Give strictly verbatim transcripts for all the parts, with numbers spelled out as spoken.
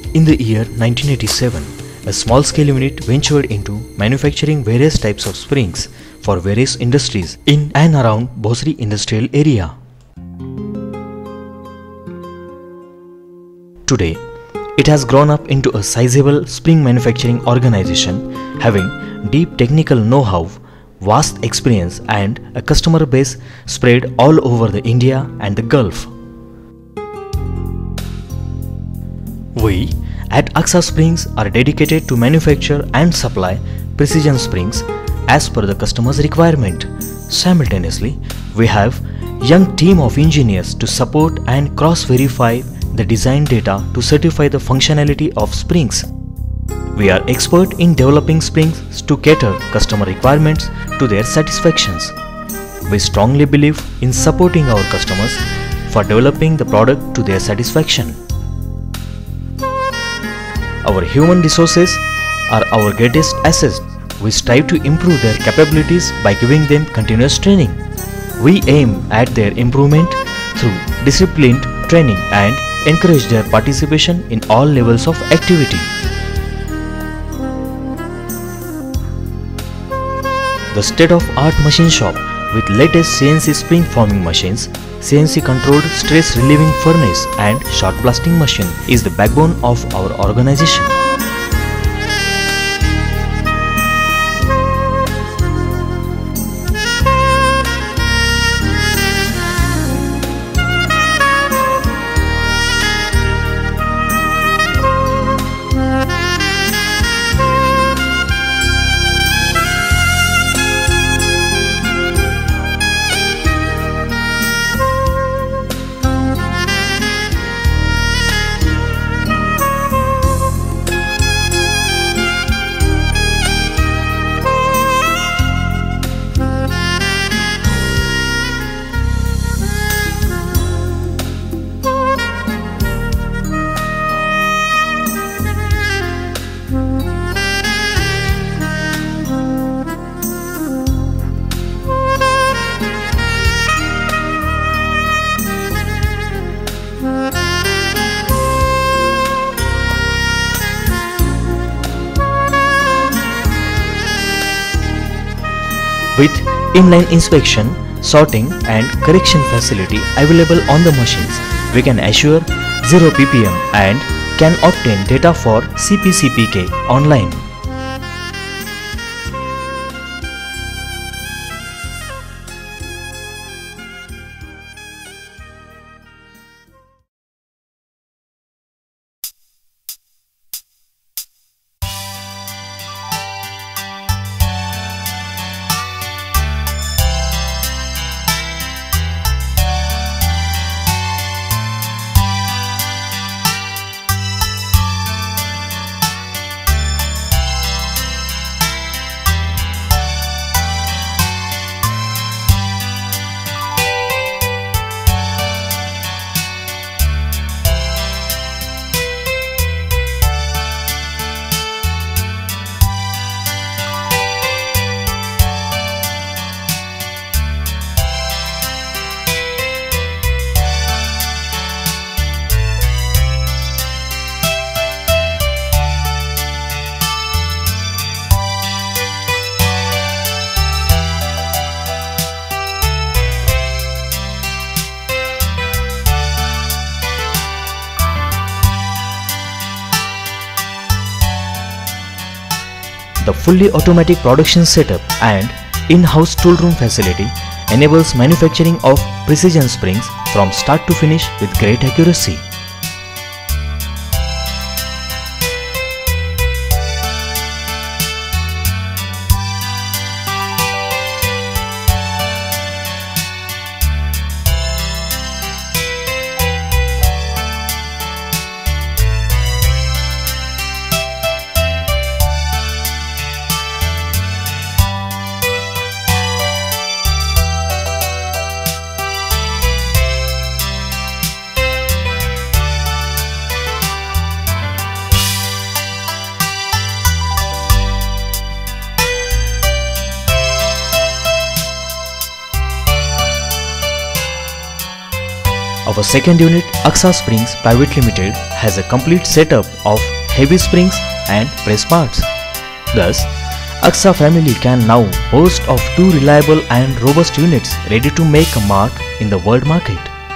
In the year nineteen eighty-seven, a small-scale unit ventured into manufacturing various types of springs for various industries in and around Bhosri industrial area. Today, it has grown up into a sizable spring manufacturing organization having deep technical know-how, vast experience and a customer base spread all over the India and the Gulf. We at Aksa Springs are dedicated to manufacture and supply precision springs as per the customer's requirement. Simultaneously, we have young team of engineers to support and cross-verify the design data to certify the functionality of springs. We are expert in developing springs to cater customer requirements to their satisfactions. We strongly believe in supporting our customers for developing the product to their satisfaction. Our human resources are our greatest asset. We strive to improve their capabilities by giving them continuous training. We aim at their improvement through disciplined training and encourage their participation in all levels of activity. The state-of-art machine shop with latest C N C spring forming machines, C N C controlled stress relieving furnace and shot blasting machine is the backbone of our organization. With inline inspection, sorting and correction facility available on the machines, we can assure zero P P M and can obtain data for C P C P K online. The fully automatic production setup and in-house toolroom facility enables manufacturing of precision springs from start to finish with great accuracy. Our second unit, Aksa Springs Private Limited, has a complete setup of heavy springs and press parts. Thus, Aksa family can now boast of two reliable and robust units ready to make a mark in the world market.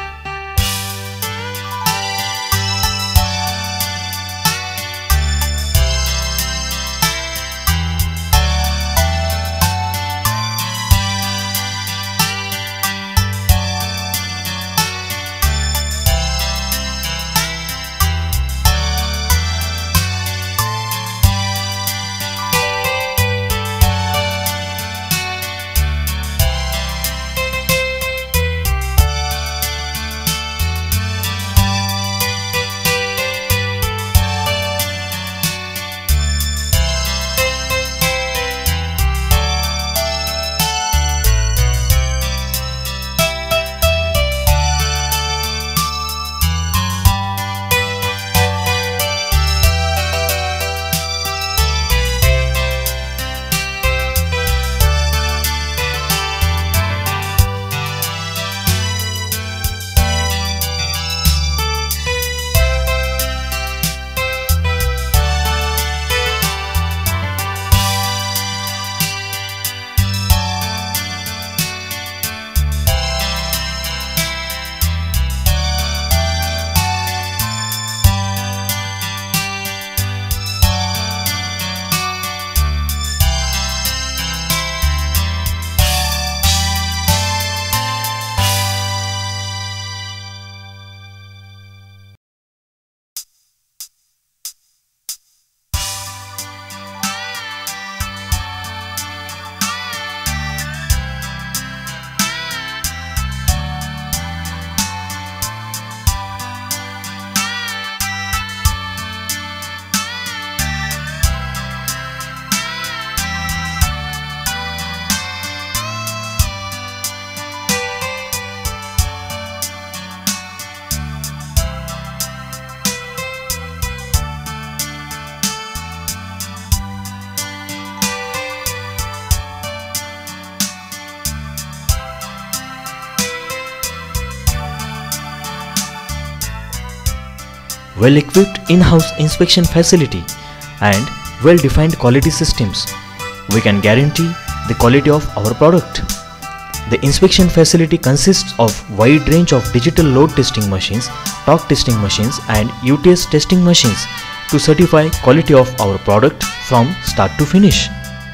Well-equipped in-house inspection facility and well-defined quality systems, we can guarantee the quality of our product. The inspection facility consists of wide range of digital load testing machines, torque testing machines and U T S testing machines to certify quality of our product from start to finish.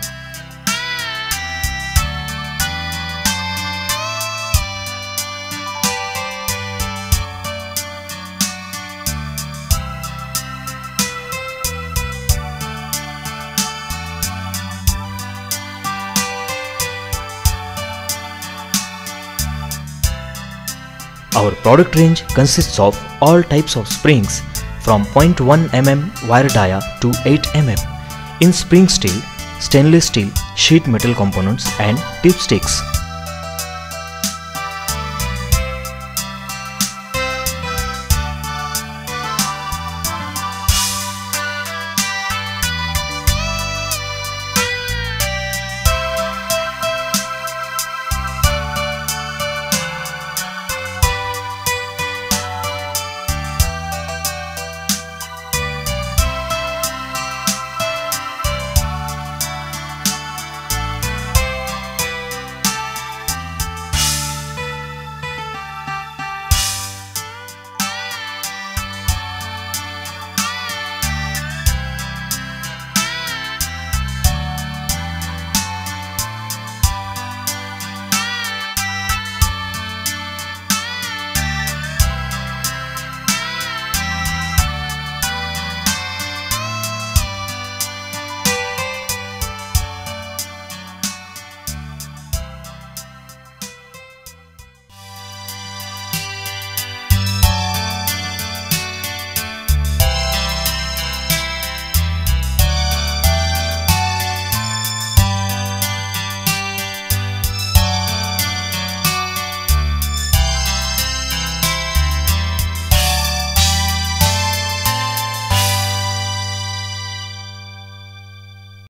Our product range consists of all types of springs from zero point one millimeter wire dia to eight millimeter in spring steel, stainless steel, sheet metal components and dipsticks.